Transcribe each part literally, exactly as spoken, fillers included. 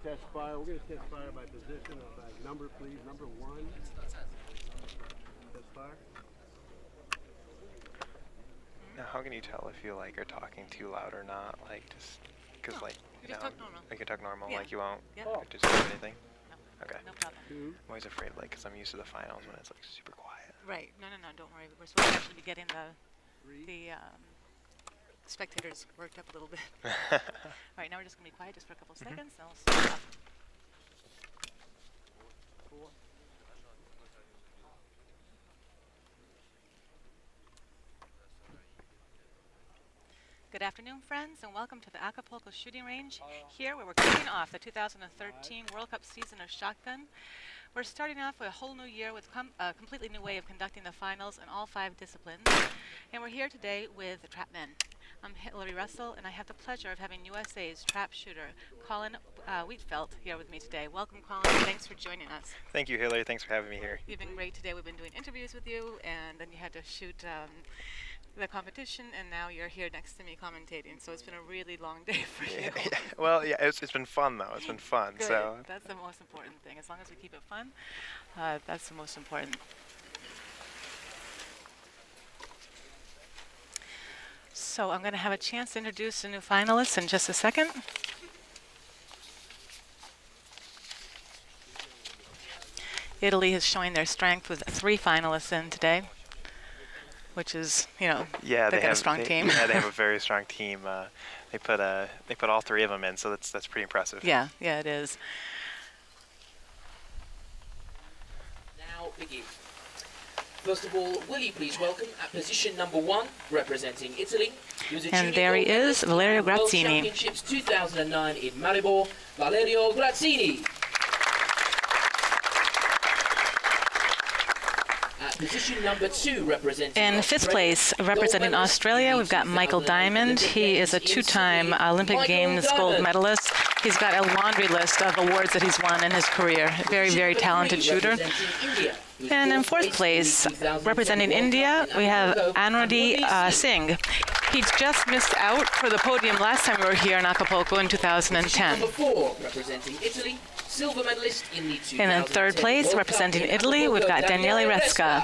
test fire. We're going to test fire by position of uh, number, please. Number one. Test fire. Now, how can you tell if you like are talking too loud or not? Like just because no, like you just know, talk normal. You can talk normal, yeah. like you won't yeah. oh. just do anything. No. Okay. No problem. Two. I'm always afraid, like, because I'm used to the finals when it's like super quiet. Right. No, no, no. Don't worry. We're supposed to actually be getting the Three. the um, spectators worked up a little bit. All right. Now we're just gonna be quiet just for a couple mm-hmm. seconds. Then we'll start. Four. Good afternoon, friends, and welcome to the Acapulco shooting range, here where we're kicking off the two thousand thirteen World Cup season of shotgun. We're starting off with a whole new year with com a completely new way of conducting the finals in all five disciplines. And we're here today with the trap men. I'm Hillary Russell, and I have the pleasure of having U S A's trap shooter, Colin uh, Wheatfeld, here with me today. Welcome, Colin, and thanks for joining us. Thank you, Hillary. Thanks for having me here. You've been great today. We've been doing interviews with you, and then you had to shoot um, the competition, and now you're here next to me commentating. So it's been a really long day for you. Yeah, yeah. Well, yeah, it's, it's been fun though. It's been fun. Good. So that's the most important thing. As long as we keep it fun, uh, that's the most important. So I'm going to have a chance to introduce the new finalists in just a second. Italy is showing their strength with three finalists in today, which is, you know, yeah, they got have a strong they, team. Yeah, they have a very strong team. Uh, they put uh, they put all three of them in, so that's that's pretty impressive. Yeah, yeah, it is. Now begin. First of all, will you please welcome at position number one, representing Italy. And there he is, Valerio Grazini. World Championships two thousand nine in Maribor, Valerio Grazini. Position number two, representing in fifth place, representing Australia, we've got Michael Diamond. He is a two-time Olympic Games gold medalist. He's got a laundry list of awards that he's won in his career. Very, very talented shooter. And in fourth place, representing India, we have Anuradi uh, Singh. He just missed out for the podium last time we were here in Acapulco in two thousand ten. Number four, representing Italy. Silver medalist in the and in third place, representing Italy, we've got Daniele Resca.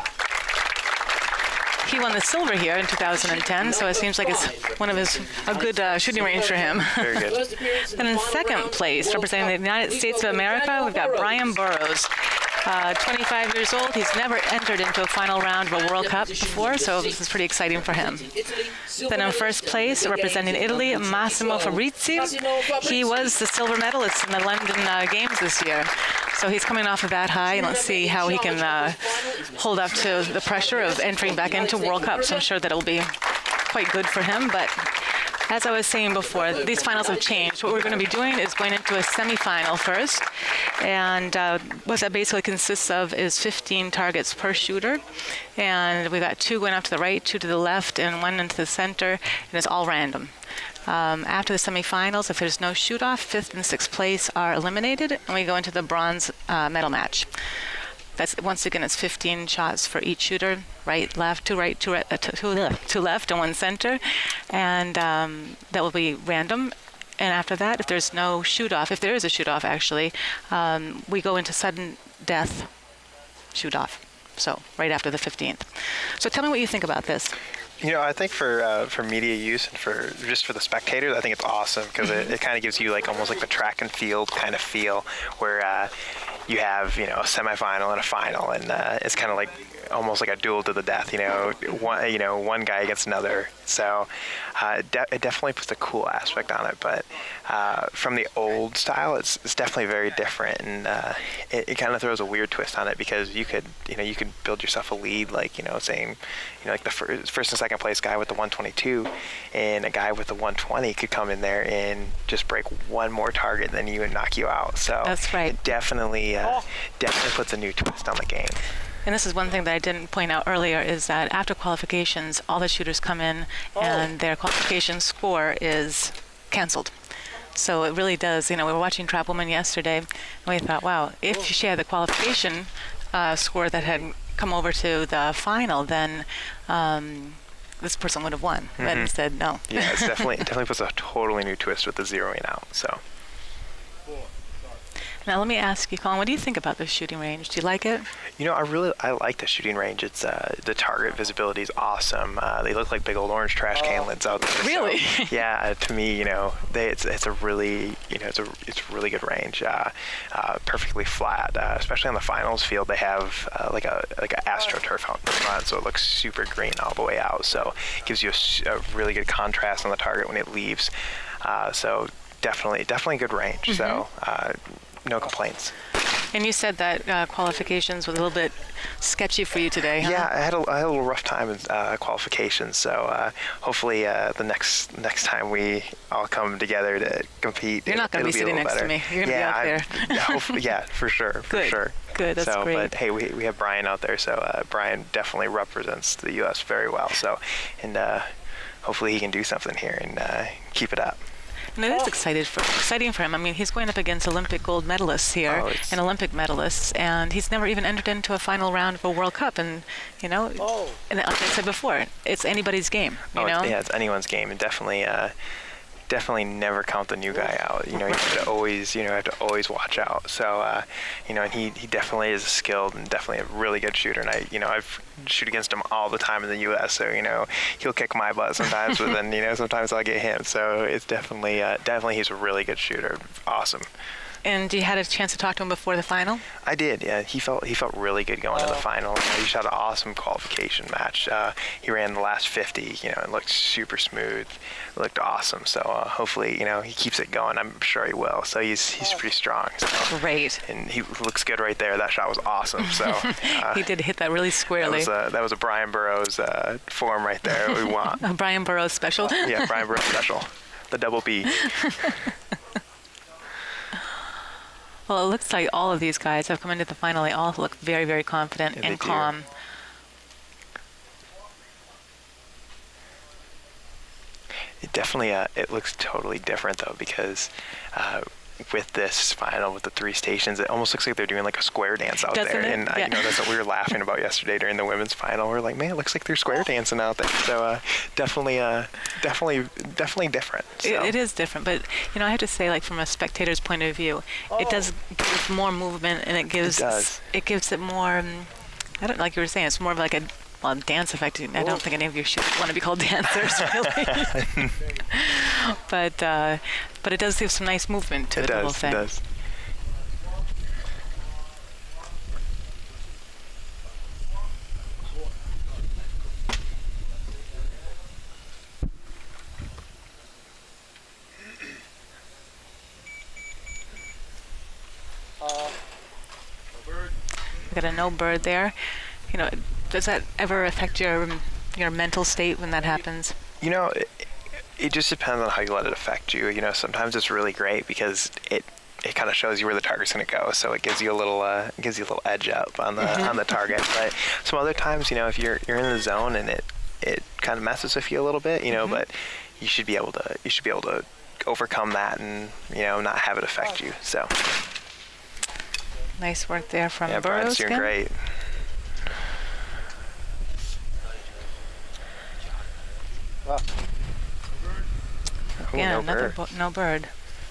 He won the silver here in two thousand ten, so it seems like it's one of his a good uh, shooting range for him. Very good. And in second place, representing the United States of America, we've got Brian Burrows. Uh, twenty-five years old. He's never entered into a final round of a World Cup before, so this is pretty exciting for him. Then in first place, representing Italy, Massimo Fabbrizi. He was the silver medalist in the London uh, Games this year. So he's coming off of that high, and let's see how he can uh, hold up to the pressure of entering back into World Cups. I'm sure that it'll be quite good for him, but as I was saying before, these finals have changed. What we're going to be doing is going into a semifinal first, and uh, what that basically consists of is fifteen targets per shooter, and we've got two going out to the right, two to the left, and one into the center, and it's all random. Um, after the semifinals, if there's no shoot-off, fifth and sixth place are eliminated, and we go into the bronze uh, medal match. That's, once again, it's fifteen shots for each shooter, right, left, two right, two, right, uh, two, two, two left, and one center, and um, that will be random. And after that, if there's no shoot-off, if there is a shoot-off, actually, um, we go into sudden death shoot-off, so right after the fifteenth. So tell me what you think about this. You know, I think for uh, for media use and for just for the spectators, I think it's awesome because it, it kind of gives you like almost like the track and field kind of feel where uh, you have, you know, a semifinal and a final, and uh, it's kind of like almost like a duel to the death, you know, one, you know, one guy against another. So uh, it, de it definitely puts a cool aspect on it. But uh, from the old style, it's, it's definitely very different, and uh, it, it kind of throws a weird twist on it because you could, you know, you could build yourself a lead, like, you know, saying, you know, like the first, first and second place guy with the one twenty-two, and a guy with the one twenty could come in there and just break one more target than you and knock you out. So that's right. It definitely, uh, definitely puts a new twist on the game. And this is one thing that I didn't point out earlier, is that after qualifications, all the shooters come in and their qualification score is canceled. So it really does, you know, we were watching Trap Woman yesterday, and we thought, wow, if she had the qualification uh, score that had come over to the final, then um, this person would have won. Mm-hmm. But instead, no. Yeah, it's definitely, it definitely puts a totally new twist with the zeroing out, so. Now let me ask you, Colin, what do you think about the shooting range? Do you like it? You know, I really I like the shooting range. It's uh, the target visibility is awesome. Uh, they look like big old orange trash can lids out there. Really? So, yeah, uh, to me, you know, they, it's it's a really you know it's a it's a really good range. Uh, uh, perfectly flat, uh, especially on the finals field. They have uh, like a like an AstroTurf out in front, so it looks super green all the way out. So it gives you a, a really good contrast on the target when it leaves. Uh, so definitely definitely good range. Mm-hmm. So. Uh, No complaints. And you said that uh, qualifications was a little bit sketchy for you today, huh? Yeah, I had a, I had a little rough time in uh, qualifications. So uh, hopefully uh, the next next time we all come together to compete, you're not going to be sitting next to me. You're going to yeah, be out there. hopefully, yeah, for sure, for Good. sure. Good, that's so, great. But hey, we we have Brian out there, so uh, Brian definitely represents the U S very well. So, and uh, hopefully he can do something here and uh, keep it up. And it is excited for, exciting for him. I mean, he's going up against Olympic gold medalists here oh, and Olympic medalists, and he's never even entered into a final round of a World Cup. And, you know, oh. and like I said before, it's anybody's game, you oh, know? It's, yeah, it's anyone's game, and definitely, uh, definitely never count the new guy out. You know, you have to always, you know, have to always watch out. So, uh, you know, and he, he definitely is skilled and definitely a really good shooter. And I, you know, I've shoot against him all the time in the U S. So, you know, he'll kick my butt sometimes, but then, you know, sometimes I'll get him. So it's definitely, uh, definitely he's a really good shooter. Awesome. And you had a chance to talk to him before the final? I did, yeah. He felt he felt really good going to the final. He shot an awesome qualification match. Uh, he ran the last fifty, you know, and looked super smooth. It looked awesome. So uh, hopefully, you know, he keeps it going. I'm sure he will. So he's he's pretty strong. So. Great. And he looks good right there. That shot was awesome. So uh, he did hit that really squarely. That was a, that was a Brian Burrows uh, form right there. We want a Brian Burrows special. Uh, yeah, Brian Burrows special. The double B. Well, it looks like all of these guys have come into the final. They all look very, very confident yeah, and calm. Do. It definitely, uh, it looks totally different though, because uh, with this final, with the three stations, it almost looks like they're doing like a square dance out Doesn't there. it? And yeah. I, you know, that's what we were laughing about yesterday during the women's final. We're like, man, it looks like they're square dancing out there. So uh, definitely, uh, definitely, definitely different. So. It, it is different, but you know, I have to say, like from a spectator's point of view, oh. it does give more movement, and it gives it, does. it gives it more. Um, I don't like you were saying. It's more of like a well, dance effect. I don't think any of you should want to be called dancers, really. but uh, but it does give some nice movement to it it, does, the whole thing. It does. We got a no bird there. You know, does that ever affect your your mental state when that happens? You know, it, it just depends on how you let it affect you. You know, sometimes it's really great because it it kind of shows you where the target's going to go, so it gives you a little uh, it gives you a little edge up on the mm-hmm. on the target. But some other times, you know, if you're you're in the zone and it it kind of messes with you a little bit, you know, mm-hmm. but you should be able to you should be able to overcome that and you know not have it affect you. So. Nice work there from yeah, Burrows. Brian's doing again. great. Ah. Ooh, Yeah, no another bird. Bo no bird.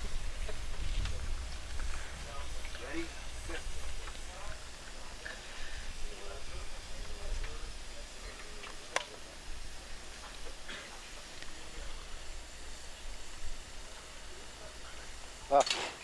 Ah.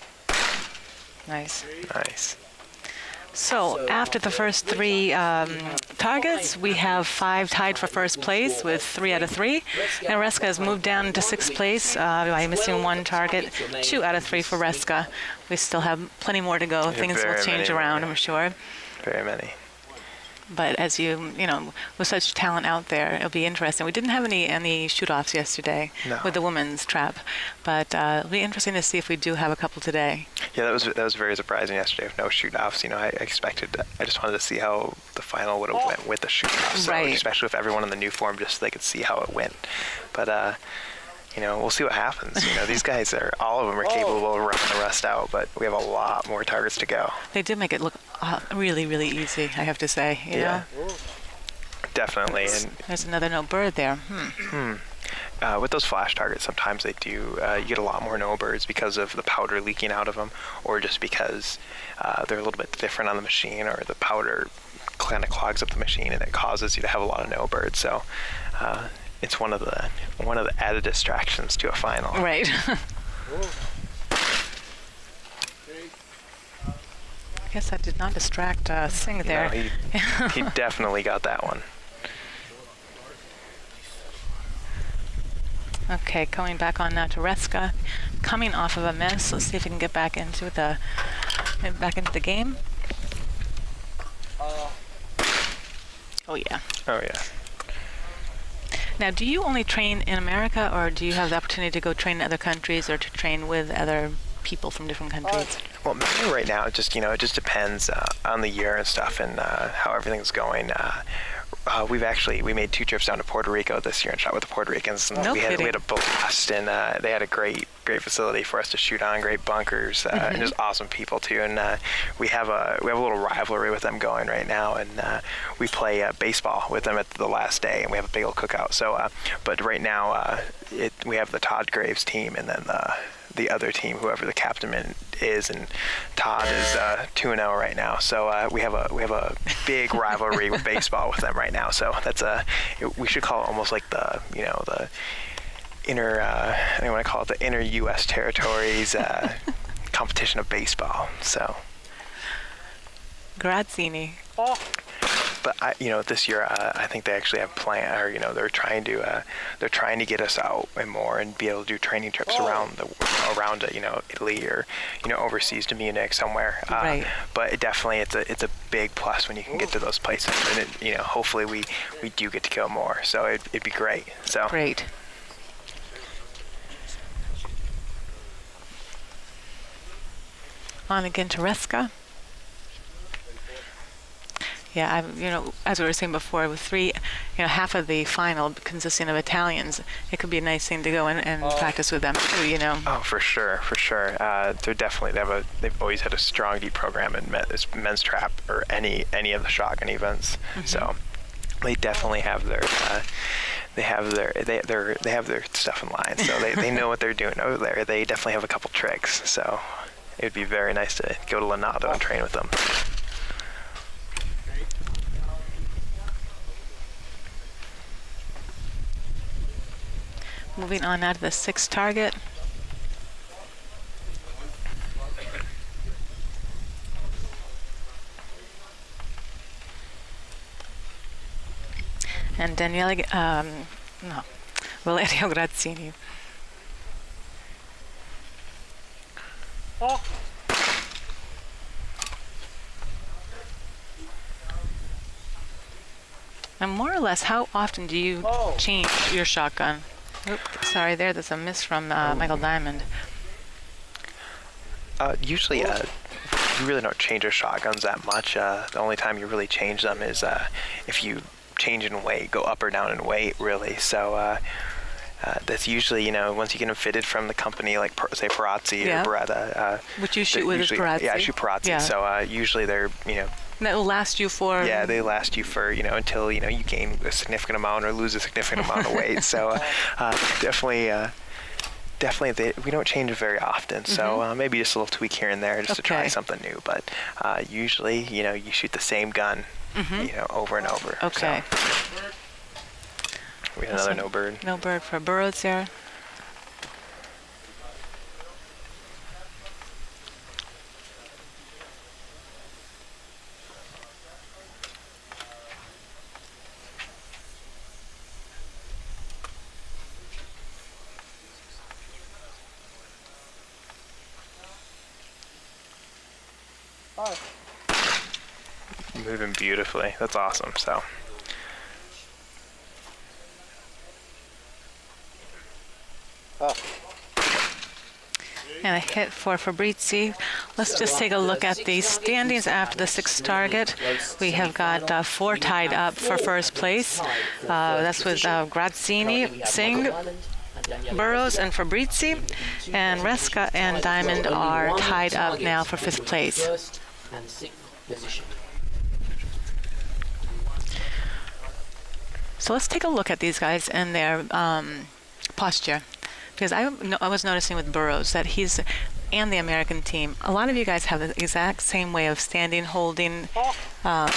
Nice. Nice. So after the first three um, targets, we have five tied for first place with three out of three. And Reska has moved down to sixth place uh, by missing one target, two out of three for Reska. We still have plenty more to go. Yeah, Things will change around, I'm sure. Very many. But as you, you know, with such talent out there, it'll be interesting. We didn't have any any shoot-offs yesterday no. with the women's trap, but uh, it'll be interesting to see if we do have a couple today. Yeah, that was that was very surprising yesterday with no shoot-offs. You know, I expected, I just wanted to see how the final would have went with the shoot-offs. So right. especially with everyone in the new form, just so they could see how it went. But uh, you know, we'll see what happens. You know, these guys are, all of them are capable of running the rest out, but we have a lot more targets to go. They did make it look uh, really, really easy, I have to say. You yeah, know? definitely. There's, and there's another no bird there. Hmm. Hmm. uh, with those flash targets, sometimes they do, uh, you get a lot more no birds because of the powder leaking out of them, or just because uh, they're a little bit different on the machine, or the powder kind of clogs up the machine and it causes you to have a lot of no birds. So uh, it's one of the one of the added distractions to a final. Right. I guess I did not distract uh, Singh there. No, he, he definitely got that one. Okay, coming back on now to Reska, coming off of a miss. Let's see if we can get back into the back into the game. Oh yeah. Oh yeah. Now, do you only train in America, or do you have the opportunity to go train in other countries, or to train with other people from different countries? Well, mainly right now, it just you know, it just depends uh, on the year and stuff, and uh, how everything's going. Uh, uh, we've actually we made two trips down to Puerto Rico this year and shot with the Puerto Ricans, and No we had kidding. we had a blast, and uh, they had a great great facility for us to shoot on, great bunkers, uh, Mm-hmm. and just awesome people too. And uh, we have a we have a little rivalry with them going right now, and uh, we play uh, baseball with them at the last day, and we have a big old cookout. So, uh, but right now, uh, it we have the Todd Graves team, and then the the other team, whoever the captain is, and Todd is uh, two and zero right now. So uh, we have a we have a big rivalry with baseball with them right now. So that's a we should call it almost like the you know the inner uh, I don't want to call it the inner U S territories uh, competition of baseball. So Grazini. But I, you know, this year uh, I think they actually have plan, or you know, they're trying to uh, they're trying to get us out and more and be able to do training trips Oh. around the around uh, you know Italy or you know overseas to Munich somewhere. Uh, Right. But it definitely it's a it's a big plus when you can get to those places, and it, you know hopefully we we do get to go more. So it, it'd be great. So Great. On again to Reska. Yeah, I, you know, as we were saying before, with three, you know, half of the final consisting of Italians, it could be a nice thing to go in and practice with them too, you know. Oh, for sure, for sure. Uh, they're definitely they have a they've always had a strong deep program in men, men's trap or any any of the shotgun events. Mm-hmm. So they definitely have their uh, they have their they they they have their stuff in line. So they, they know what they're doing over there. They definitely have a couple tricks. So it would be very nice to go to Lanado and train with them. Moving on now to the sixth target. And Daniele, um, no, Valerio Grazini. And more or less, how often do you change your shotgun? Oop, sorry, there. There's a miss from uh, Michael Diamond. Uh, usually, uh, you really don't change your shotguns that much. Uh, the only time you really change them is uh, if you change in weight, go up or down in weight, really. So uh, uh, that's usually, you know, once you get them fitted from the company, like per, say Perazzi Yeah. or Beretta. Uh, Which you shoot they're with usually- Perazzi. Yeah, I shoot Perazzi. Yeah. So uh, usually they're, you know, That will last you for... yeah, they last you for, you know, until, you know, you gain a significant amount or lose a significant amount of weight. So uh, uh, definitely, uh, definitely, they, we don't change it very often. So Mm-hmm. uh, maybe just a little tweak here and there just to try Okay. something new. But uh, usually, you know, you shoot the same gun, Mm-hmm. you know, over and over. Okay. So we had another Awesome. no bird. No bird for Burrows there. Moving beautifully. That's awesome. So. And a hit for Fabbrizi. Let's just take a look at the standings after the sixth target. We have got uh, four tied up for first place. Uh, that's with uh, Grazini, Singh, Burrows, and Fabbrizi. And Reska and Diamond are tied up now for fifth place. First and sixth position. So let's take a look at these guys and their um, posture. Because I, no, I was noticing with Burrows that he's, and the American team, a lot of you guys have the exact same way of standing, holding, um,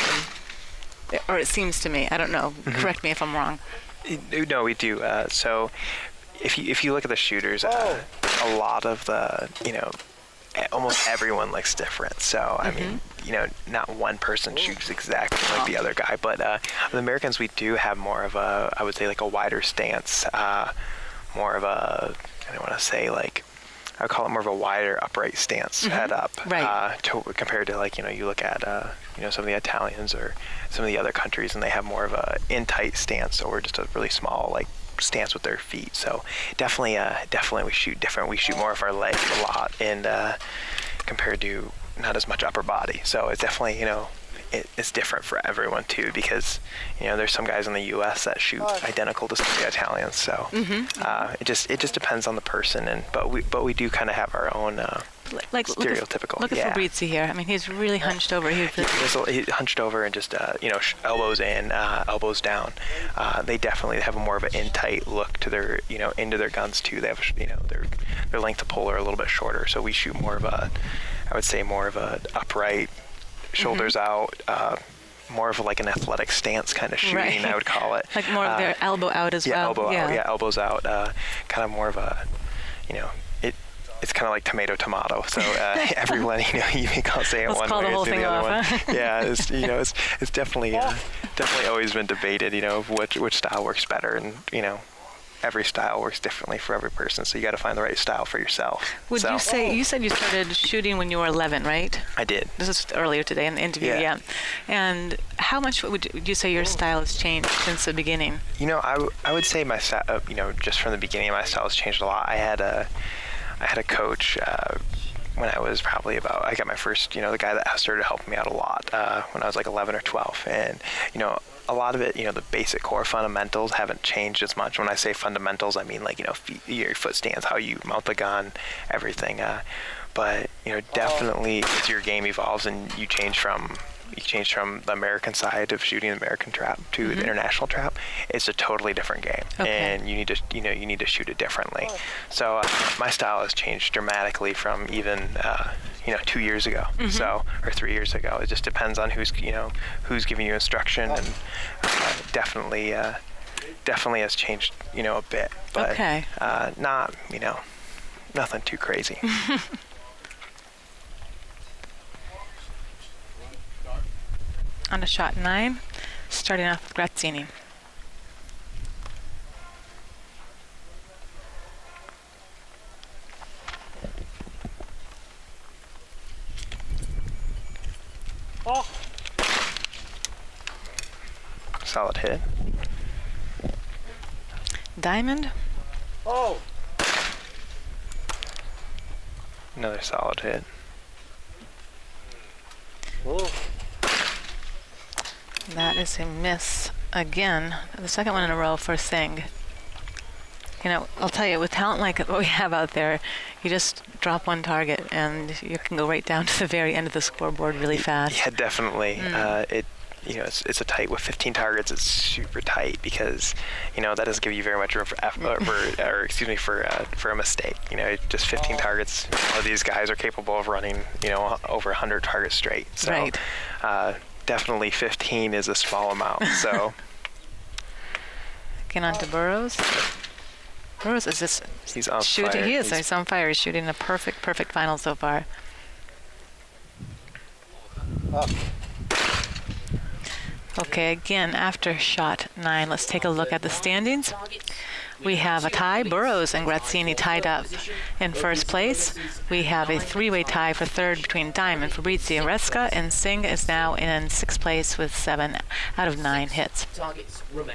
or it seems to me. I don't know. Mm-hmm. Correct me if I'm wrong. No, we do. Uh, so if you if you look at the shooters, uh, a lot of the, you know, almost everyone looks different. So, mm-hmm. I mean, you know, not one person shoots exactly like the other guy. But uh, the Americans, we do have more of a, I would say, like a wider stance, uh, more of a, I don't want to say like, I would call it more of a wider upright stance, mm-hmm. head up, right. uh, to, compared to like, you know, you look at, uh, you know, some of the Italians or some of the other countries, and they have more of a in-tight stance, so we're just a really small, like, stance with their feet. So definitely, uh, definitely we shoot different. We shoot more of our legs a lot, and uh, compared to not as much upper body. So it's definitely, you know, it, it's different for everyone too, because, you know, there's some guys in the U S that shoot identical to some of the Italians. So mm-hmm. uh, it just it just depends on the person, and but we but we do kind of have our own. Uh, Like stereotypical. Look at, look yeah. at Fabbrizi here. I mean, he's really hunched over. He's, he's, he's hunched over and just uh, you know, sh elbows in, uh, elbows down. Uh, they definitely have a more of an in-tight look to their, you know, into their guns too. They have, you know, their their length of pull are a little bit shorter. So we shoot more of a, I would say more of a upright, shoulders mm-hmm. out. Uh, more of a, like an athletic stance kind of shooting, right. I would call it. Like more of their uh, elbow out as yeah, well. Elbow yeah, out, yeah, elbows out. Uh, kind of more of a, you know, it. It's kind of like tomato tomato. So uh, everyone, you know, you can say it Let's one call way the whole or the thing other off, one. huh? Yeah, it's, you know, it's it's definitely uh, definitely always been debated. You know, which which style works better, and you know, every style works differently for every person. So you got to find the right style for yourself. Would so. you say you said you started shooting when you were eleven, right? I did. This is earlier today in the interview, yeah. yeah. And how much would you say your style has changed since the beginning? You know, I, I would say my style, uh, you know, just from the beginning, my style has changed a lot. I had a I had a coach. Uh, when I was probably about, I got my first, you know, the guy that started helping me out a lot uh, when I was like eleven or twelve. And, you know, a lot of it, you know, the basic core fundamentals haven't changed as much. When I say fundamentals, I mean like, you know, feet, your foot stance, how you mount the gun, everything. Uh, but, you know, definitely as your game evolves and you change from, you change from the American side of shooting the American trap to mm-hmm. the international trap, it's a totally different game. Okay. And you need to, you know, you need to shoot it differently. So uh, my style has changed dramatically from even, uh, you know, two years ago, mm-hmm. so, or three years ago. It just depends on who's, you know, who's giving you instruction, and uh, definitely, uh, definitely has changed, you know, a bit, but okay. uh, not, you know, nothing too crazy. On a shot nine, starting off with Grazini. Oh. Solid hit. Diamond. Oh. Another solid hit. Oh. That is a miss again. The second one in a row for Singh. You know, I'll tell you, with talent like what we have out there, you just drop one target and you can go right down to the very end of the scoreboard really fast. Yeah, definitely. Mm. Uh, it, you know, it's, it's a tight, with fifteen targets, it's super tight because, you know, that doesn't give you very much room for, F, uh, for or excuse me, for uh, for a mistake. You know, just fifteen targets. All of these guys are capable of running, you know, over one hundred targets straight. So, right. uh, definitely fifteen is a small amount. So. Getting on to Burrows. Burrows is just he's on shooting. fire. He is. He's, he's on fire. He's shooting a perfect, perfect final so far. Oh. Okay, again, after shot nine, let's take a look at the standings. We have a tie. Burrows and Grazini tied up in first place. We have a three-way tie for third between Diamond, Fabbrizi, and Reska, and Singh is now in sixth place with seven out of nine hits. Targets remain.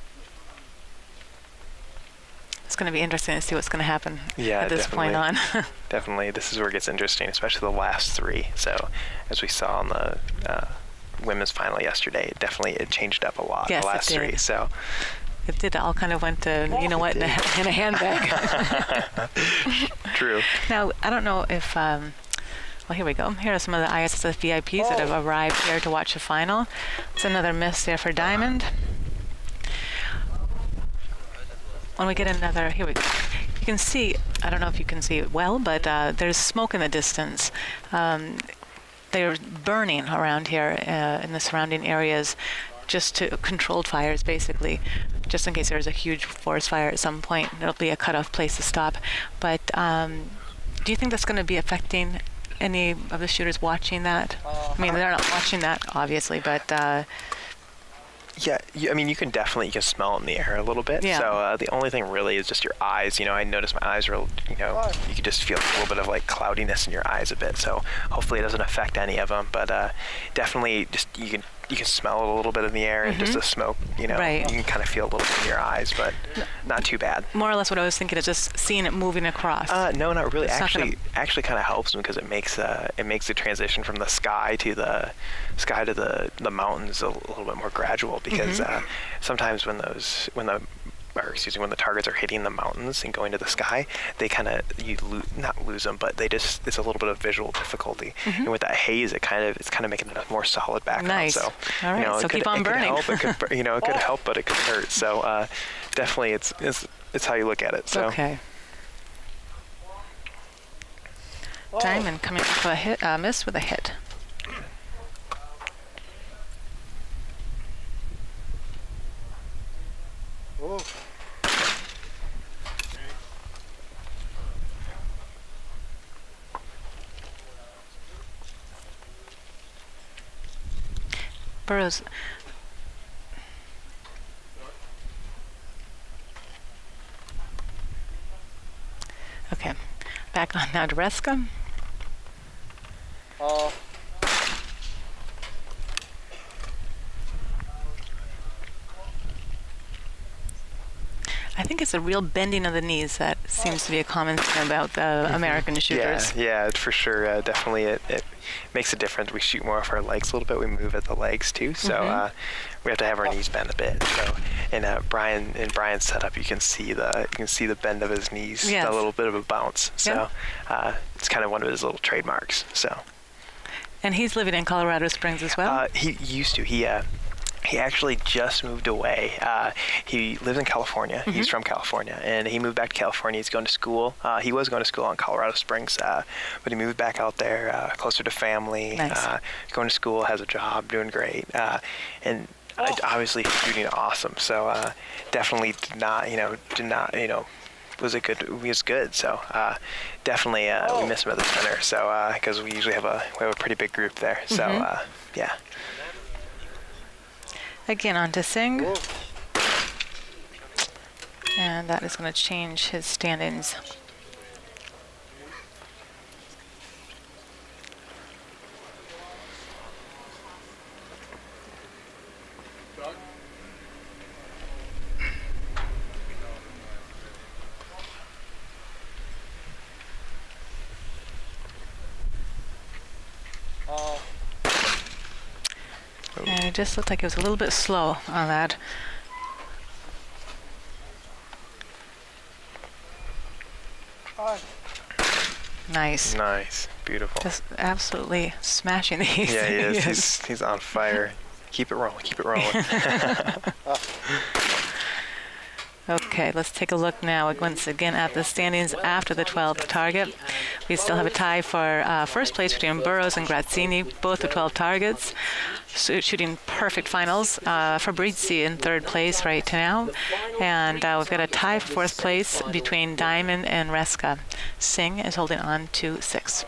It's going to be interesting to see what's going to happen yeah, at this definitely. point on. Definitely, this is where it gets interesting, especially the last three. So, as we saw in the uh, women's final yesterday, it definitely it changed up a lot. Yes, the last it did. three. So. It did. It all kind of went to, you know what, in a, in a handbag. True. Now, I don't know if, um, well, here we go. Here are some of the I S S F V I Ps oh. that have arrived here to watch the final. It's another miss there for Diamond. when we get another, here we go. You can see, I don't know if you can see it well, but uh, there's smoke in the distance. Um, they're burning around here uh, in the surrounding areas, just to controlled fires, basically, just in case there's a huge forest fire at some point. It'll be a cutoff place to stop. But um, do you think that's going to be affecting any of the shooters watching that? I mean, they're not watching that, obviously, but... Uh, Yeah, you, I mean, you can definitely, you can smell it in the air a little bit. Yeah. So uh, the only thing really is just your eyes. You know, I noticed my eyes are, you know, you can just feel a little bit of like cloudiness in your eyes a bit. So hopefully it doesn't affect any of them. But uh, definitely just, you can you can smell it a little bit in the air, and Mm-hmm. just the smoke, you know, Right. you can kind of feel a little bit in your eyes, but not too bad. more or less what I was thinking is just seeing it moving across. Uh, no, not really. It's not actually, gonna- actually, kind of helps them because it makes uh, it makes the transition from the sky to the sky to the the mountains a little bit more gradual. Because Mm-hmm. uh, sometimes when those when the or excuse me, when the targets are hitting the mountains and going to the sky, they kind of you lo- not lose them, but they just it's a little bit of visual difficulty. And with that haze, it kind of it's kind of making it a more solid background. Nice. So, All right, you know, so it could, keep on it could burning. help, it could, bur- you know, it could help, but it could hurt. So uh, definitely, it's it's it's how you look at it. So. Okay. Diamond coming off a hit, uh, miss with a hit. Oh. Burrows. Okay, back on now to Reska. Uh, I think it's a real bending of the knees that seems to be a common thing about the American shooters. Yeah, yeah, for sure. Uh, definitely, it, it makes a difference. We shoot more off our legs a little bit. We move at the legs too, so Mhm. uh, we have to have our knees bend a bit. So, in uh, Brian in Brian's setup, you can see the you can see the bend of his knees, Yes. a little bit of a bounce. So, Yeah. uh, it's kind of one of his little trademarks. So, And he's living in Colorado Springs as well? uh, he used to. He uh, he actually just moved away. Uh, he lives in California. Mm-hmm. He's from California, and he moved back to California. He's going to school. Uh, he was going to school in Colorado Springs, uh, but he moved back out there, uh, closer to family. Nice. Uh, going to school, has a job, doing great, uh, and uh, obviously shooting awesome. So uh, definitely did not, you know, did not, you know. Was a good. He was good. So uh, definitely uh, we miss him at the center. So because we usually have a we have a pretty big group there. So Mhm. uh, yeah. Again, on to Singh. And that is going to change his standings. uh, And it just looked like it was a little bit slow on that. uh, Nice. Nice, beautiful. Just absolutely smashing these. Yeah, he is. Yes. He's, he's on fire. Keep it rolling. Keep it rolling. Okay, let's take a look now once again at the standings after the twelfth target. We still have a tie for uh, first place between Burrows and Grazini, both with twelve targets, so shooting perfect finals. Uh, Fabbrizi in third place right now, and uh, we've got a tie for fourth place between Diamond and Reska. Singh is holding on to six.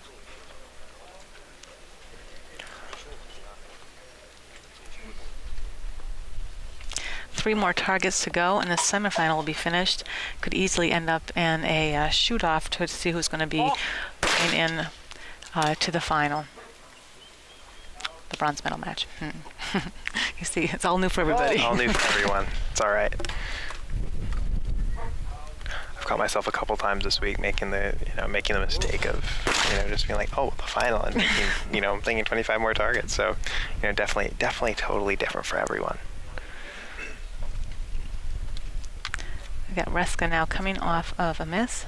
Three more targets to go, and the semifinal will be finished. Could easily end up in a uh, shoot-off to see who's going to be going in uh, to the final. The bronze medal match. Hmm. You see, it's all new for everybody. All new for everyone. It's all right. I've caught myself a couple times this week making the, you know, making the mistake of, you know, just being like, oh, the final, and making, you know, thinking twenty-five more targets. So, you know, definitely, definitely, totally different for everyone. We got Reska now coming off of a miss.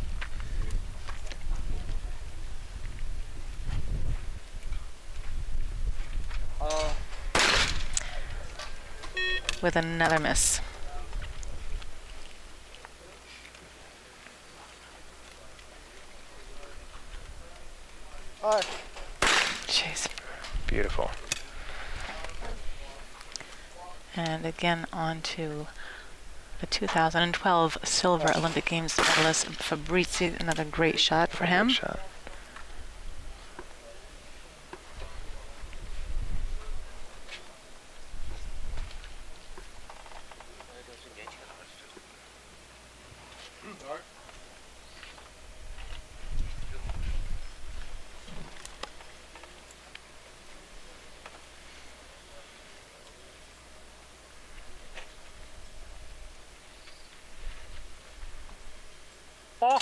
uh, With another miss. And again on to the two thousand twelve Silver Olympic Games medalist Fabbrizi. Another great shot for him. Great shot. Oh.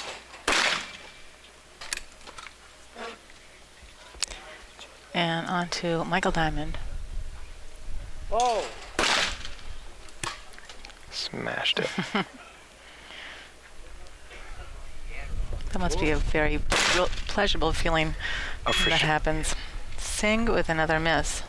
And on to Michael Diamond. Oh. Smashed it. That must be a very real pleasurable feeling Oh, for when that sure. happens. Singh with another miss.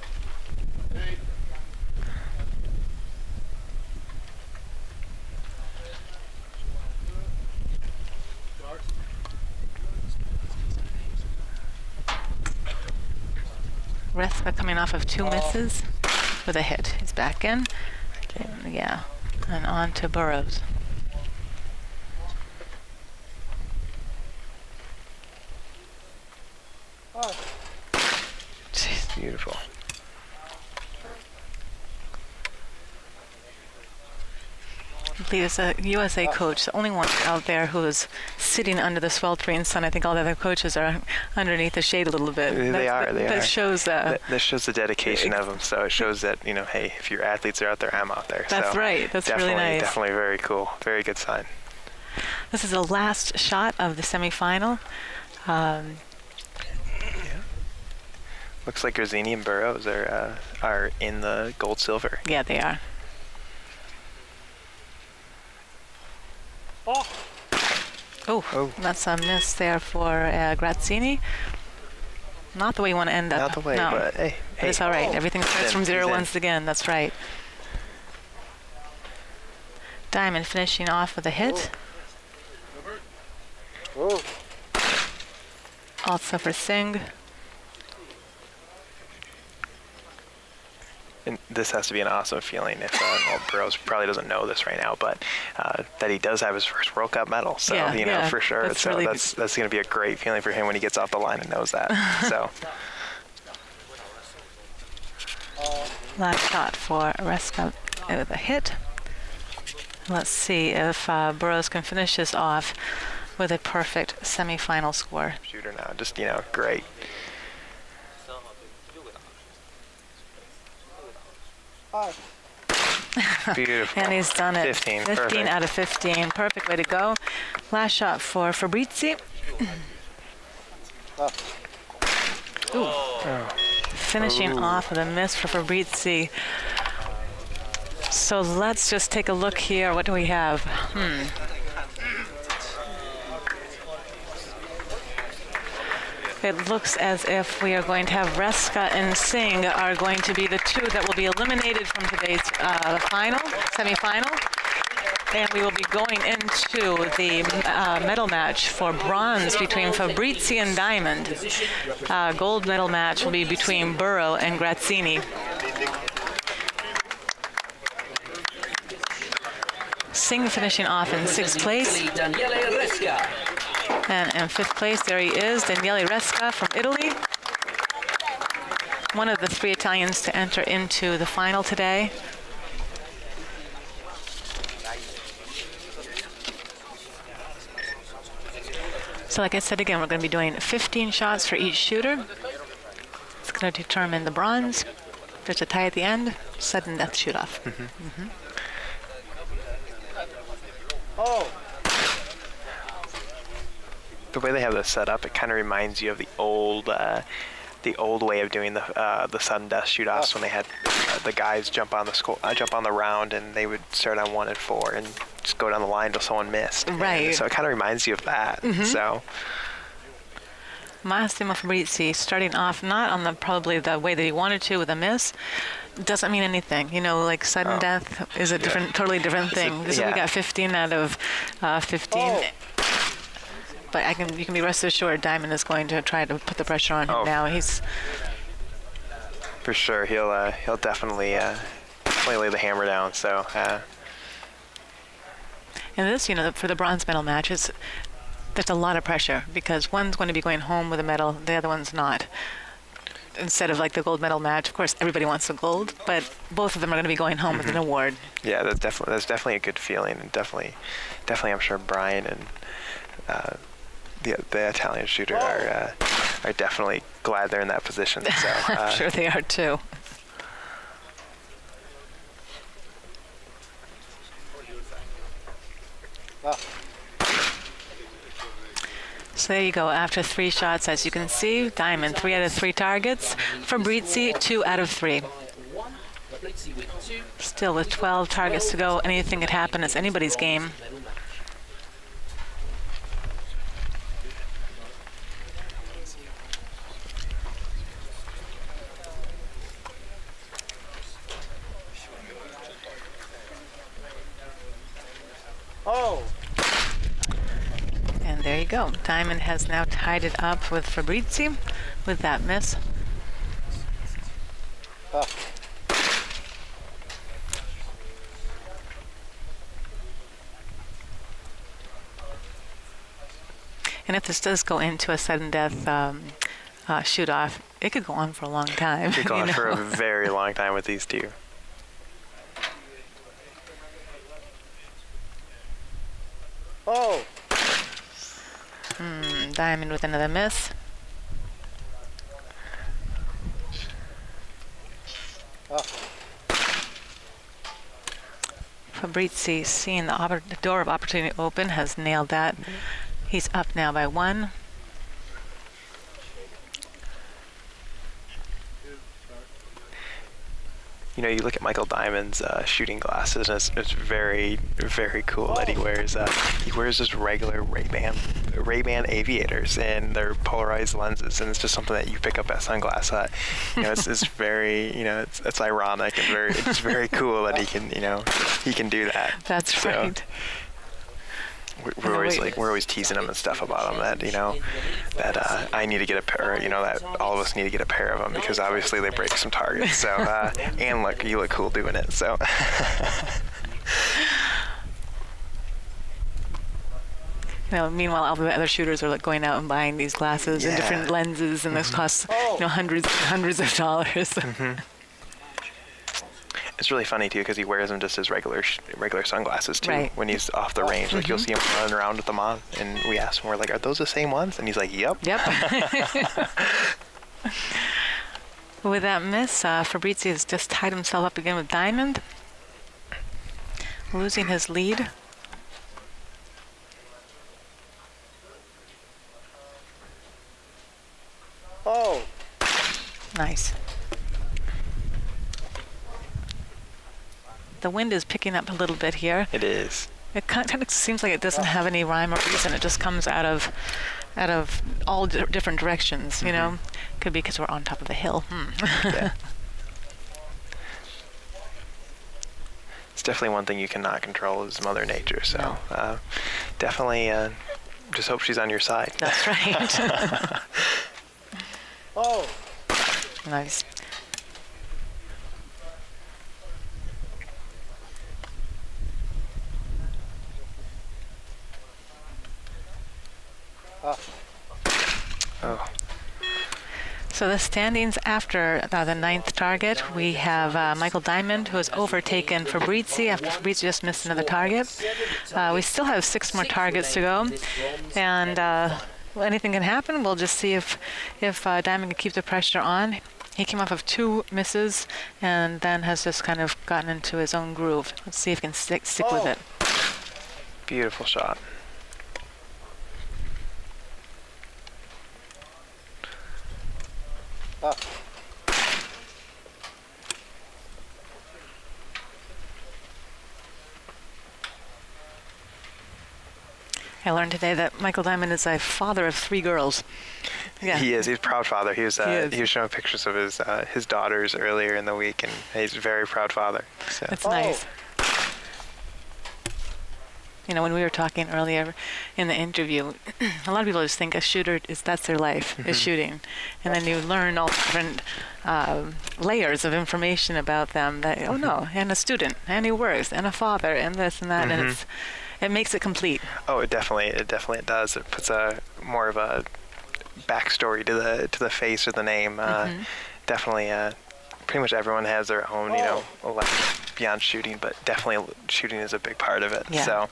Reska coming off of two misses with a hit. He's back in. Yeah. And on to Burrows. Beautiful. I believe it's a U S A coach, the only one out there who is sitting under the sweltering sun. I think all the other coaches are underneath the shade a little bit. They That's, are, that, they that are. shows uh, That, that shows the dedication of them. So it shows that, you know, hey, if your athletes are out there, I'm out there. That's so right. That's definitely, really nice. Definitely very cool. Very good sign. This is the last shot of the semifinal. Um, Looks like Grazini and Burrows are uh, are in the gold silver. yeah, they are. Oh. Oh, Oh. that's a miss there for uh, Grazini. Not the way you want to end up. Not the way, no. but hey, But hey. it's all right. Everything starts He's from in, zero he's in. once again. That's right. Diamond finishing off with a hit. Oh. Also for Singh. And this has to be an awesome feeling if uh, well, Burrows probably doesn't know this right now, but uh, that he does have his first World Cup medal. So, Yeah, you know, yeah, for sure. that's So really that's that's going to be a great feeling for him when he gets off the line and knows that. So Last shot for Reska with a hit. Let's see if uh, Burrows can finish this off with a perfect semifinal score. shooter now, just, you know, great. Beautiful. And he's done it. fifteen, fifteen perfect. out of fifteen. Perfect way to go. Last shot for Fabbrizi. Ooh. Finishing Ooh. off with a miss for Fabbrizi. So let's just take a look here. What do we have? Hmm. It looks as if we are going to have Reska and Singh are going to be the two that will be eliminated from today's uh, final, semifinal. And we will be going into the uh, medal match for bronze between Fabbrizi and Diamond. Uh, gold medal match will be between Burrow and Grazini. Singh finishing off in sixth place. And in fifth place, there he is, Daniele Reska from Italy. One of the three Italians to enter into the final today. So like I said again, we're going to be doing fifteen shots for each shooter. It's going to determine the bronze. If there's a tie at the end, sudden death shoot off. Mm-hmm. Mm-hmm. Oh. The way they have this set up, it kind of reminds you of the old, uh, the old way of doing the uh, the sudden death shoot-offs when they had uh, the guys jump on the sco- uh, jump on the round and they would start on one and four and just go down the line till someone missed. Right. And so it kind of reminds you of that. Mm-hmm. So Massimo Fabbrizi starting off not on the probably the way that he wanted to with a miss doesn't mean anything. You know, like sudden Oh. death is a different, Yeah. totally different thing. This yeah. we got fifteen out of uh, fifteen. Oh. But I can, you can be rest assured, Diamond is going to try to put the pressure on him Oh. now. He's for sure, he'll uh, he'll definitely uh, definitely lay the hammer down. So. Uh, And this, you know, for the bronze medal matches, there's a lot of pressure because one's going to be going home with a medal, the other one's not. Instead of like the gold medal match, of course, everybody wants the gold, but both of them are going to be going home mm-hmm. with an award. Yeah, that's definitely that's definitely a good feeling, and definitely, definitely, I'm sure Brian and uh, the the Italian shooter are uh, are definitely glad they're in that position. So uh, I'm sure they are too. So there you go. After three shots, as you can see, Diamond, three out of three targets. Fabbrizi, two out of three. Still with twelve targets to go. Anything could happen. It's anybody's game. Oh. And there you go. Diamond has now tied it up with Fabbrizi with that miss. Oh. And if this does go into a sudden death um, uh, shoot off, it could go on for a long time. It could go on know? for a very long time with these two. Oh. Mm, Diamond with another miss. Oh. Fabbrizi, seeing the, oppor the door of opportunity open, has nailed that. Mm-hmm. He's up now by one. You know, you look at Michael Diamond's uh, shooting glasses, and it's, it's very, very cool that he wears. Uh, he wears just regular Ray-Ban, Ray-Ban aviators, and they're polarized lenses, and it's just something that you pick up at Sunglass Hut. You know, it's, it's very, you know, it's, it's ironic and very, it's very cool that he can, you know, he can do that. That's so, right. We're always like we're always teasing him and stuff about him that you know that uh, I need to get a pair, you know that all of us need to get a pair of them because obviously they break some targets. So uh, and look, you look cool doing it. So. You know, meanwhile, all the other shooters are like going out and buying these glasses yeah. and different lenses, and mm-hmm. this costs you know hundreds and hundreds of dollars. Mm-hmm. It's really funny too because he wears them just as regular sh regular sunglasses too right. when he's off the range. Like mm-hmm. you'll see him running around with them on, and we asked him, we're like, "Are those the same ones?" And he's like, "Yep." Yep. With that miss, uh, Fabbrizi has just tied himself up again with Diamond, losing his lead. Oh. Nice. The wind is picking up a little bit here. It is. It kind of seems like it doesn't have any rhyme or reason. It just comes out of, out of all di different directions. You mm-hmm. know, could be because we're on top of a hill. Hmm. Yeah. It's definitely one thing you cannot control is Mother Nature. So no. uh, definitely, uh, just hope she's on your side. That's right. Oh. Nice. Oh. Oh. So the standings after uh, the ninth target, we have uh, Michael Diamond, who has overtaken Fabbrizi after Fabbrizi just missed another target. Uh, we still have six more targets to go, and uh, well, anything can happen. We'll just see if if uh, Diamond can keep the pressure on. He came off of two misses, and then has just kind of gotten into his own groove. Let's see if he can stick stick oh. with it. Beautiful shot. Oh. I learned today that Michael Diamond is a father of three girls. Yeah. He is. He's a proud father. He was. Uh, he, is. he was showing pictures of his uh, his daughters earlier in the week, and he's a very proud father. So. That's oh. nice. You know, when we were talking earlier in the interview, a lot of people just think a shooter is that's their life, mm-hmm. is shooting. And then you learn all different uh, layers of information about them that, oh no, and a student, and he works, and a father, and this and that, mm-hmm. and it's, it makes it complete. Oh, it definitely, it definitely does. It puts a more of a backstory to the to the face or the name. Uh, mm-hmm. Definitely, uh, pretty much everyone has their own, you know, life beyond shooting, but definitely shooting is a big part of it. Yeah. So,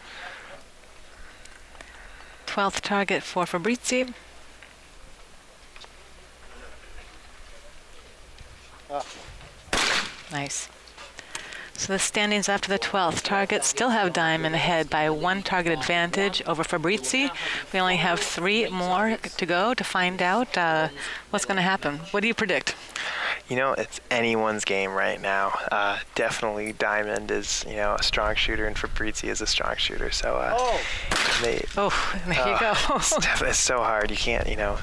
twelfth target for Fabbrizi. Oh. Nice. So the standings after the twelfth target still have Diamond ahead by one target advantage over Fabbrizi. We only have three more to go to find out uh, what's going to happen. What do you predict? You know, it's anyone's game right now. Uh, definitely Diamond is, you know, a strong shooter, and Fabbrizi is a strong shooter. So, uh, oh, they, oh, there uh, you go. it's, def- it's so hard. You can't, you know.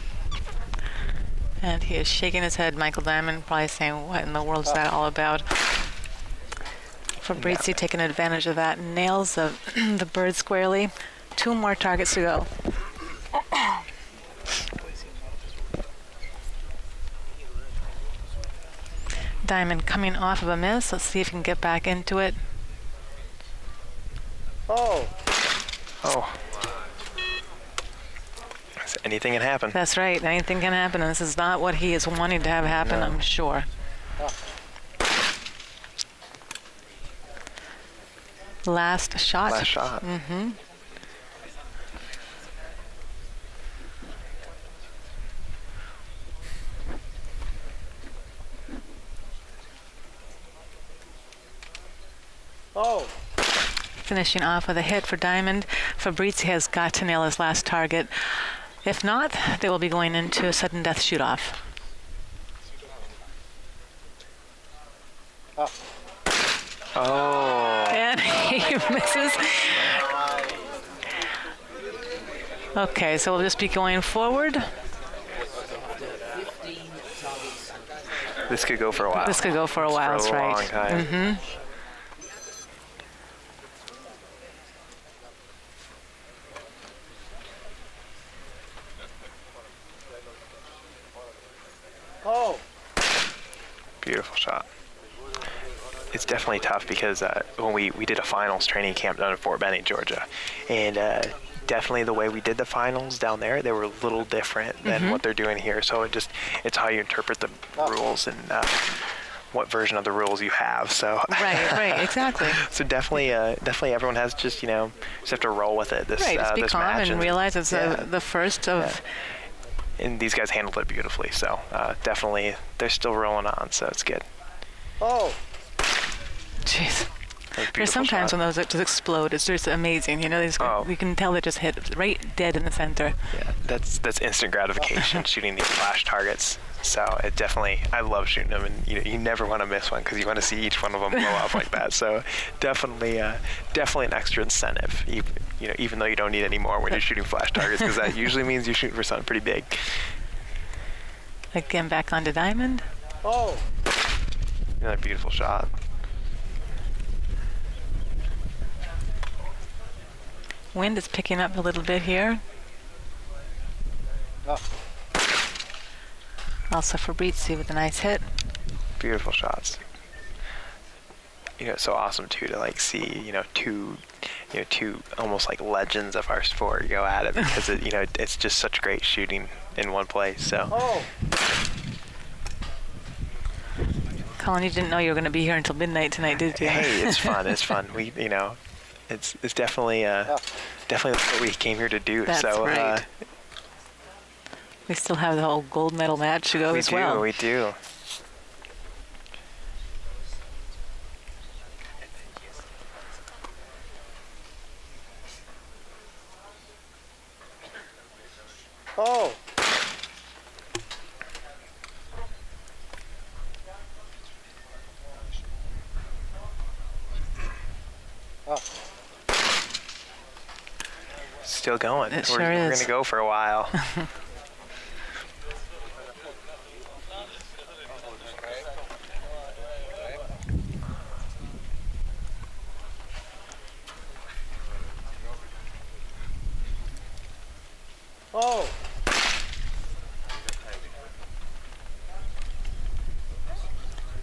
And he is shaking his head. Michael Diamond probably saying, what in the world is that all about? Fabbrizi yeah. taking advantage of that. Nails the, the bird squarely. Two more targets to go. Diamond coming off of a miss. Let's see if he can get back into it. Oh. Oh. So anything can happen. That's right. Anything can happen. And this is not what he is wanting to have happen, no. I'm sure. Oh. Last shot. Last shot. Mm-hmm. Oh. Finishing off with a hit for Diamond. Fabbrizi has got to nail his last target. If not, they will be going into a sudden death shoot-off. Oh. Oh. And he misses. Okay, so we'll just be going forward. This could go for a while. This could go for a while, for that's a right. long time. Mm-hmm. Oh. Beautiful shot. It's definitely tough because uh, when we, we did a finals training camp down in Fort Benning, Georgia, and uh, definitely the way we did the finals down there, they were a little different than mm-hmm. what they're doing here. So it just it's how you interpret the oh. rules and uh, what version of the rules you have. So right, right, exactly. So definitely, uh, definitely everyone has just you know just have to roll with it. This right, just uh, be this calm match and, and realize it's yeah. a, the first of. Yeah. And these guys handled it beautifully. So uh, definitely, they're still rolling on. So it's good. Oh. Jeez. There's sometimes shot. when those just explode. It's just amazing. You know, they just, oh. we can tell they just hit right dead in the center. Yeah, that's that's instant gratification shooting these flash targets. So it definitely, I love shooting them, and you know, you never want to miss one because you want to see each one of them blow up like that. So definitely, uh, definitely an extra incentive. Even, you know, even though you don't need any more when you're shooting flash targets, because that usually means you're shooting for something pretty big. Again, back onto Diamond. Oh. Another beautiful shot. Wind is picking up a little bit here. Oh. Also Fabbrizi with a nice hit. Beautiful shots. You know, it's so awesome too to like see, you know, two, you know, two almost like legends of our sport go at it because it, you know, it's just such great shooting in one place. So. Oh. Colin, you didn't know you were going to be here until midnight tonight, did you? Hey, it's fun. It's fun. We, you know, it's it's definitely uh, oh. definitely what we came here to do. That's so. right. Uh, We still have the whole gold medal match to go we as do, well. We do. Oh. Oh. Still going. It we're sure we're is. going to go for a while.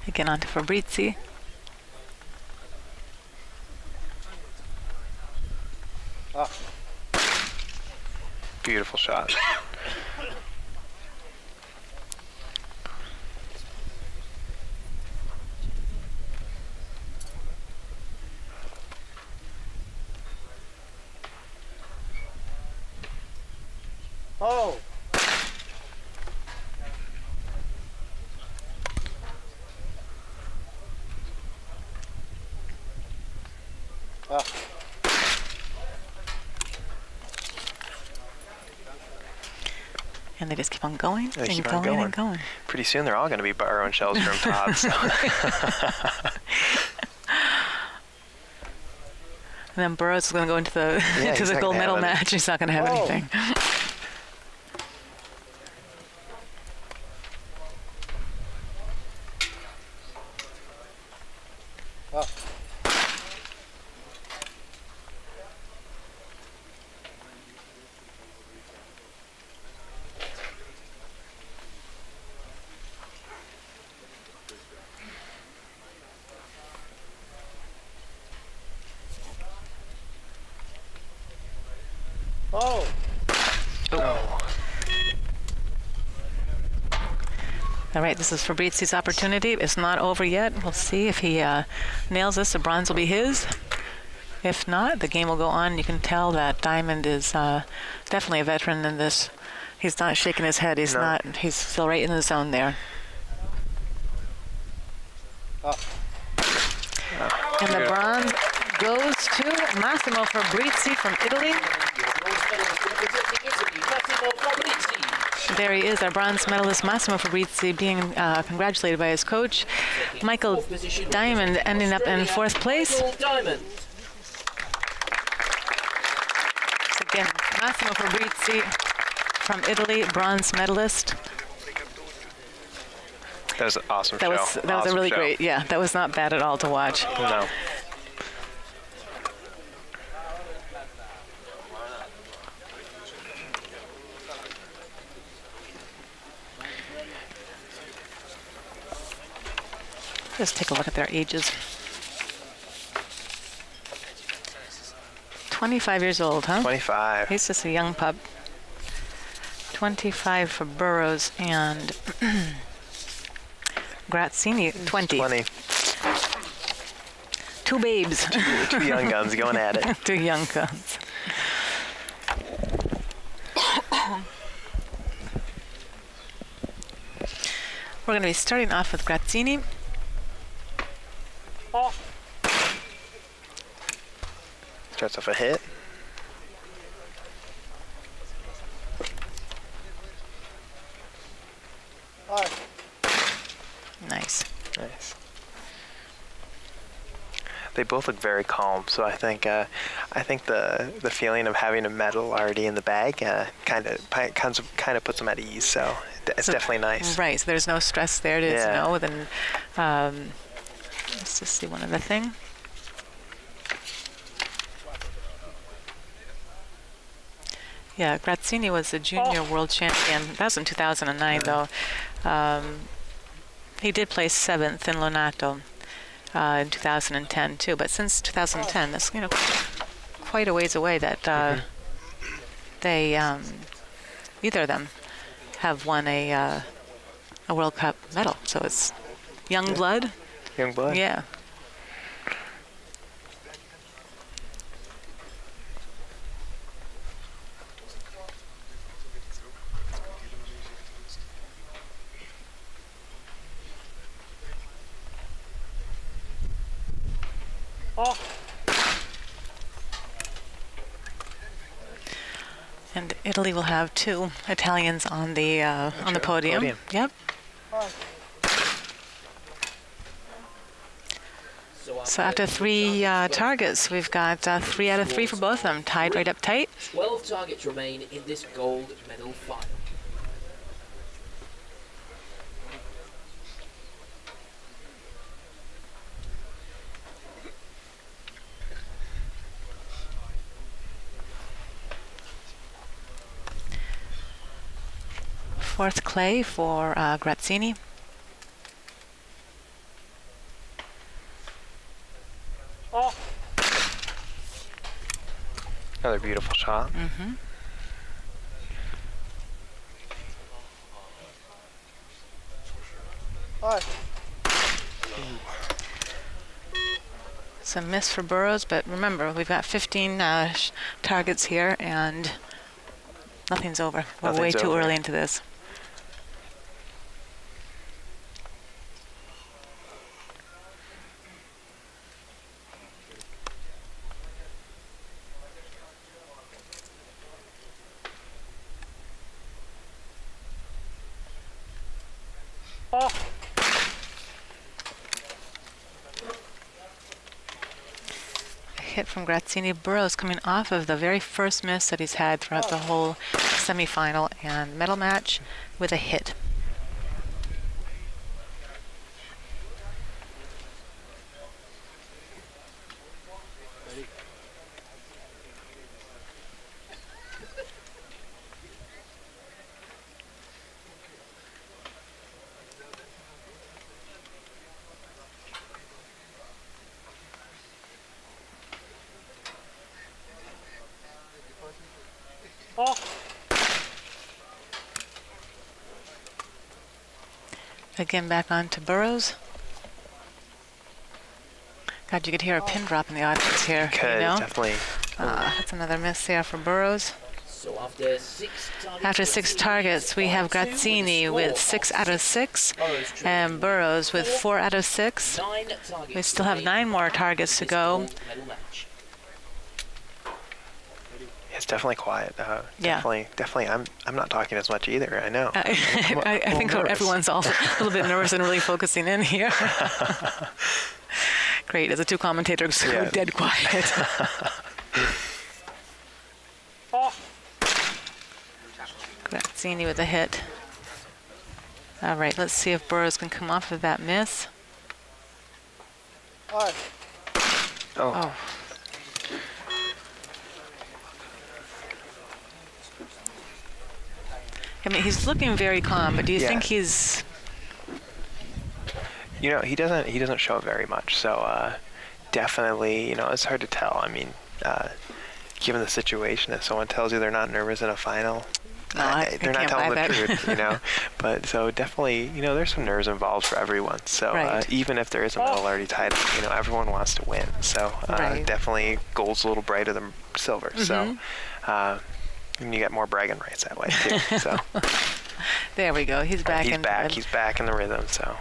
Again on to Fabbrizi. Ah. Beautiful shot. Oh. Ah. And they just keep on going They and keep going, on going. and going. Pretty soon they're all going to be Burrow and Shellstrom tops. So. And then Burrows is going to go into the Yeah, into he's the not gold gonna medal have any. match. He's not going to have Oh. anything. Ah. Oh. Oh. All right, this is Fabbrizi's opportunity. It's not over yet. We'll see if he uh, nails this. The bronze will be his. If not, the game will go on. You can tell that Diamond is uh, definitely a veteran in this. He's not shaking his head. He's No. not. He's still right in the zone there. Ah. And the bronze goes to Massimo Fabbrizi from Italy. There he is, our bronze medalist Massimo Fabbrizi, being uh, congratulated by his coach. Michael Diamond ending up in fourth place. Diamond. So again, Massimo Fabbrizi from Italy, bronze medalist. That was an awesome That show. was that was Awesome a really show. great. Yeah, that was not bad at all to watch. No. Just take a look at their ages. twenty-five years old, huh? twenty-five. He's just a young pup. twenty-five for Burrows and Grazini, twenty. twenty. Two babes. Two young guns going at it. Two young guns. We're going to be starting off with Grazini. Oh. Starts off a hit. Ah. Nice. Nice. They both look very calm, so I think uh, I think the the feeling of having a medal already in the bag uh, kind of kind of kind of puts them at ease. So it's So- definitely nice. Right, so there's no stress there to Yeah. know. Then, um, let's just see one other thing. Yeah, Grazini was the junior world champion. That was in two thousand nine, though. Um, he did place seventh in Lonato uh, in two thousand ten, too. But since two thousand ten, that's, you know, quite a ways away that uh, they, um, either of them, have won a uh, a World Cup medal. So it's young blood. Young blood. Yeah. Oh. And Italy will have two Italians on the uh, on the podium. Podium. Yep. Oh. So after three uh, targets, we've got uh, three out of three for both of them, tied right up tight. twelve targets remain in this gold medal final. Fourth clay for uh, Grazini. Oh. Another beautiful shot. Mm-hmm. It's a miss for Burrows, but remember, we've got fifteen uh, sh targets here, and nothing's over. We're Nothing's way too over. early into this. Oh. A hit from Grazini. Burrows coming off of the very first miss that he's had throughout the whole semifinal and medal match with a hit. Oh. Again, back on to Burrows. God, you could hear a pin drop in the audience here. Could, you know? definitely. Uh, that's another miss there for Burrows. So after six targets, After six targets, we have Grazini with six out of six, and Burrows with four out of six. Nine targets We still have nine more targets to go. medal match. It's definitely quiet. Uh, Yeah. Definitely, definitely. I'm, I'm not talking as much either. I know. I, I, I think nervous. everyone's all a little bit nervous and really focusing in here. Great, as the two commentators go Yeah. dead quiet. Oh. Grazini with a hit. All right, let's see if Burrows can come off of that miss. Oh. Oh. Oh. I mean, he's looking very calm, but do you Yeah. think he's... You know, he doesn't he doesn't show it very much. So uh, definitely, you know, it's hard to tell. I mean, uh, given the situation, if someone tells you they're not nervous in a final, No, uh, I- I they're not can't telling buy the that. truth, you know. But so definitely, you know, there's some nerves involved for everyone. So uh, Right. even if there is a medal already tied, up, you know, everyone wants to win. So uh, Right. definitely, gold's a little brighter than silver. So. Mhm. Uh, and you get more bragging rights that way too. So There we go, he's back he's in back. bed. He's back in the rhythm. So.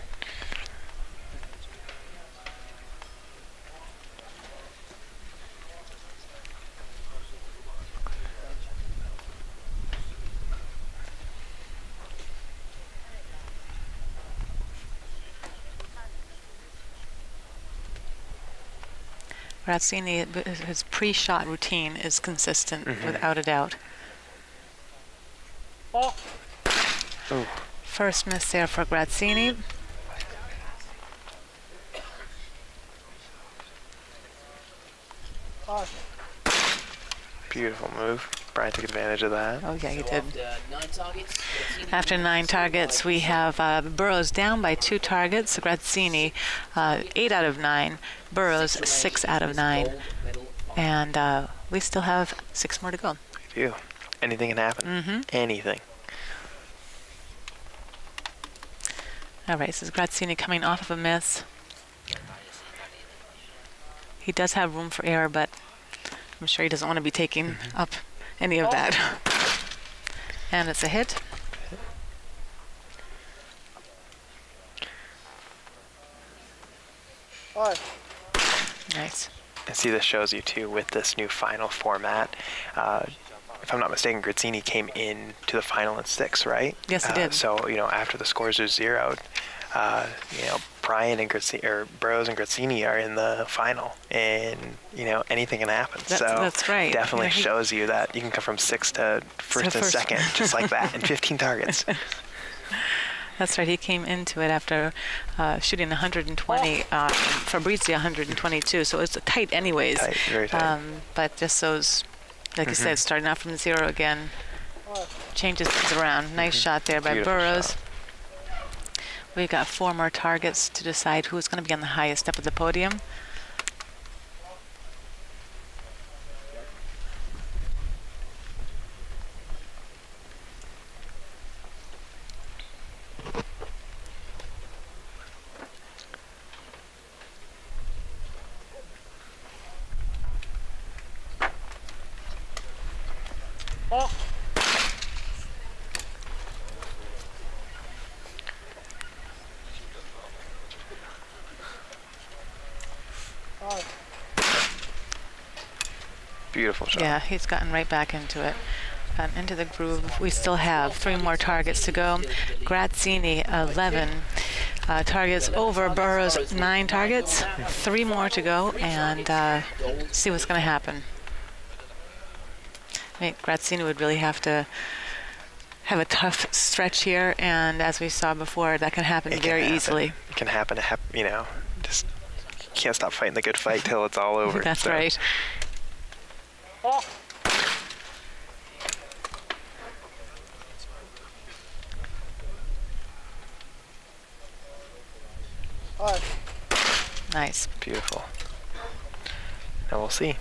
Grazini, his pre-shot routine is consistent, Mhm. without a doubt. Oh. Ooh. First miss there for Grazini. Oh. Beautiful move. Brian took advantage of that. Oh yeah, he So did. after nine targets, Grazini After nine targets, we have uh, Burrows down by two targets. Grazini, uh, eight out of nine. Burrows, six out of nine. gold medal And uh, we still have six more to go. We do. Anything can happen. Mm-hmm. Anything. All right, so Grazini coming off of a miss. He does have room for error, but I'm sure he doesn't want to be taking up any of that. And it's a hit. Oh. Nice. And see, this shows you too with this new final format. Uh, if I'm not mistaken, Grazini came in to the final in six, right? Yes, he uh, did. So you know, after the scores are zeroed, uh, you know, Brian and Grazini, or Burrows and Grazini are in the final, and you know, anything can happen. That's- so that's right. Definitely Yeah, he- shows you that you can come from six to first To and first. second, just like that, in fifteen targets. That's right. He came into it after uh, shooting one hundred twenty, uh, Fabbrizi one hundred twenty-two. So it's tight anyways. Tight, very tight. Um, but just those, like you said, starting out from zero again, changes things around. Nice shot there by Beautiful Burrows. shot. We've got four more targets to decide who's going to be on the highest step of the podium. Beautiful shot. Yeah, he's gotten right back into it. Gotten into the groove. We still have three more targets to go. Grazini, eleven. Uh, targets over Burrows, nine targets. Three more to go, and uh, see what's going to happen. I think Grazini would really have to have a tough stretch here, and as we saw before, that can happen It very can happen. easily. It can happen, hap you know, just you can't stop fighting the good fight till it's all over. That's so. right. Nice. Beautiful. Now we'll see.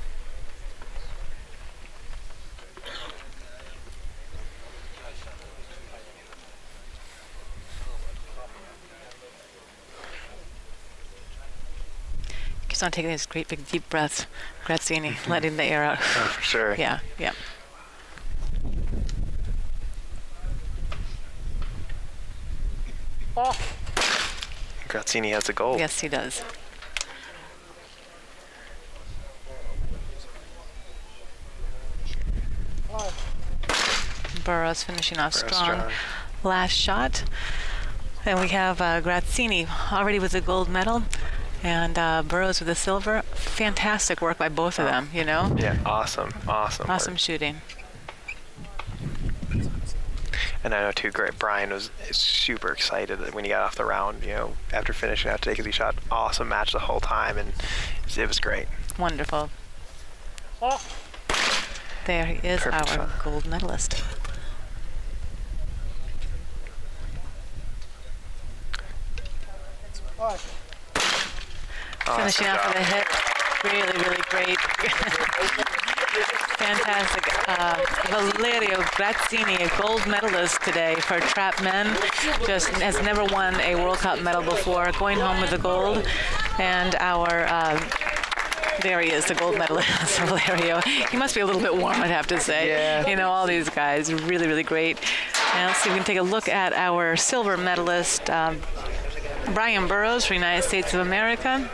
Keeps on taking these great big deep breaths, Grazini, letting the air out. Oh, for sure. Yeah, yeah. Grazini has the gold. Yes, he does. Burrows finishing off Burrows strong. strong. Last shot. And we have uh, Grazini already with the gold medal, and uh, Burrows with the silver. Fantastic work by both of them, you know? Yeah, awesome, awesome. Awesome work. shooting. And I know too, great. Brian was is super excited that when he got off the round, you know, after finishing out today, because he shot awesome match the whole time, and it was great. Wonderful. There he is, Perfect our shot. gold medalist. Finishing Awesome off with a job. hit. Really, really great. Fantastic. Uh, Valerio Grazini, a gold medalist today for trap men. Just has never won a World Cup medal before. Going home with the gold. And our, uh, there he is, the gold medalist, Valerio. He must be a little bit warm, I'd have to say. Yeah. You know, all these guys, really, really great. And let's see if we can take a look at our silver medalist, um, Brian Burrows for the United States of America.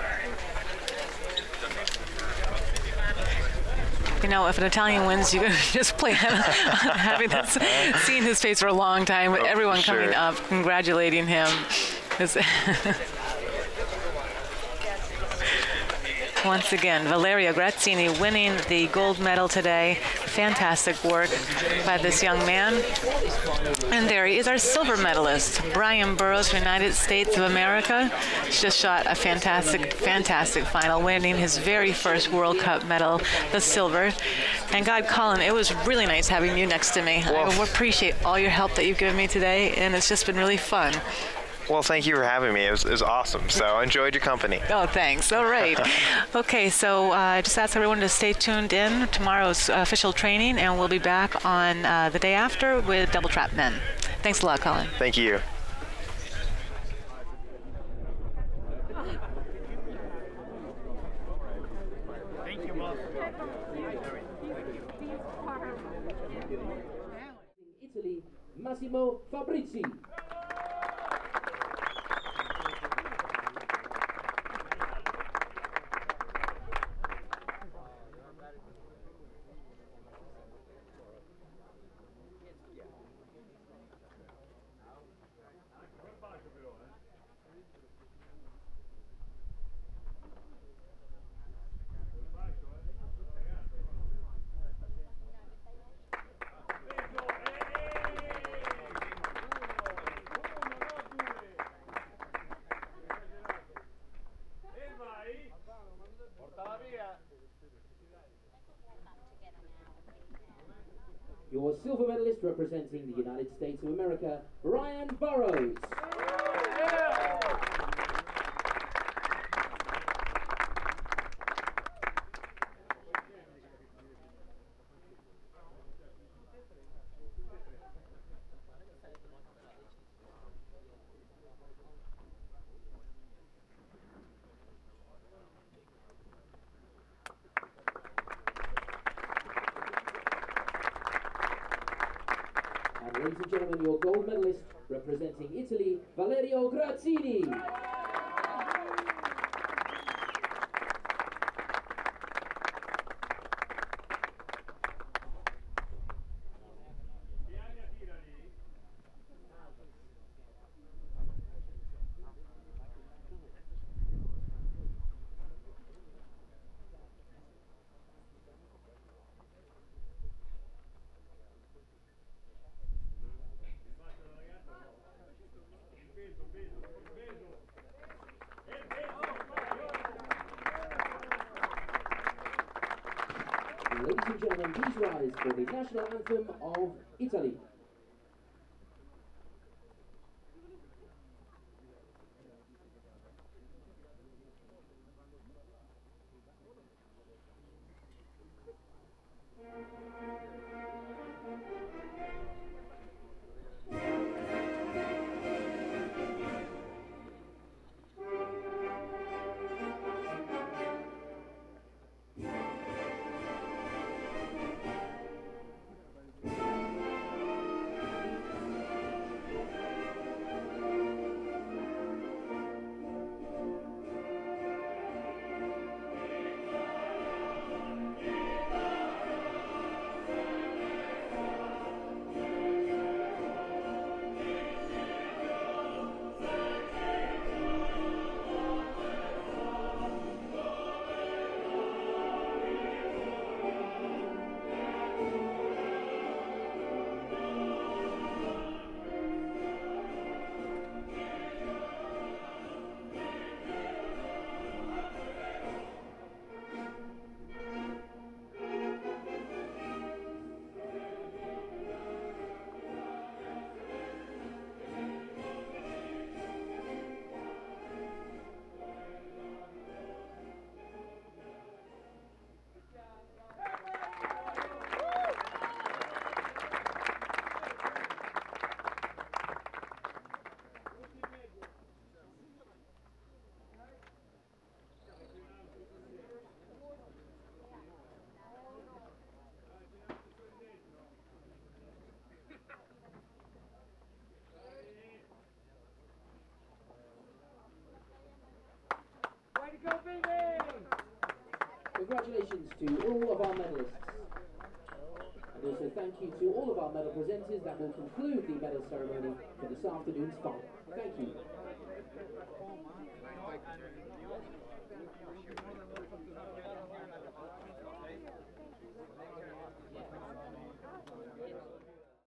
You know, if an Italian wins, you can just plan on having this, seeing his face for a long time, with Oh, everyone for coming sure. up, congratulating him. It's Once again, Valerio Grazini winning the gold medal today. Fantastic work by this young man. And there he is, our silver medalist, Brian Burrows from the United States of America. He's just shot a fantastic, fantastic final, winning his very first World Cup medal, the silver. And God, Colin, it was really nice having you next to me. Well, I appreciate all your help that you've given me today, and it's just been really fun. Well, thank you for having me. It was, it was awesome. So I enjoyed your company. Oh, thanks. All right. Okay, so uh, I just ask everyone to stay tuned in tomorrow's uh, official training, and we'll be back on uh, the day after with double trap men. Thanks a lot, Colin. Thank you. Italy, Massimo Fabbrizi. Your silver medalist representing the United States of America, Brian Burrows. and gentlemen, your gold medalist representing Italy, Valerio Grazini. Ladies and gentlemen, please rise for the national anthem of Italy. Congratulations to all of our medalists. And also thank you to all of our medal presenters. That will conclude the medal ceremony for this afternoon's final. Thank you. Thank you.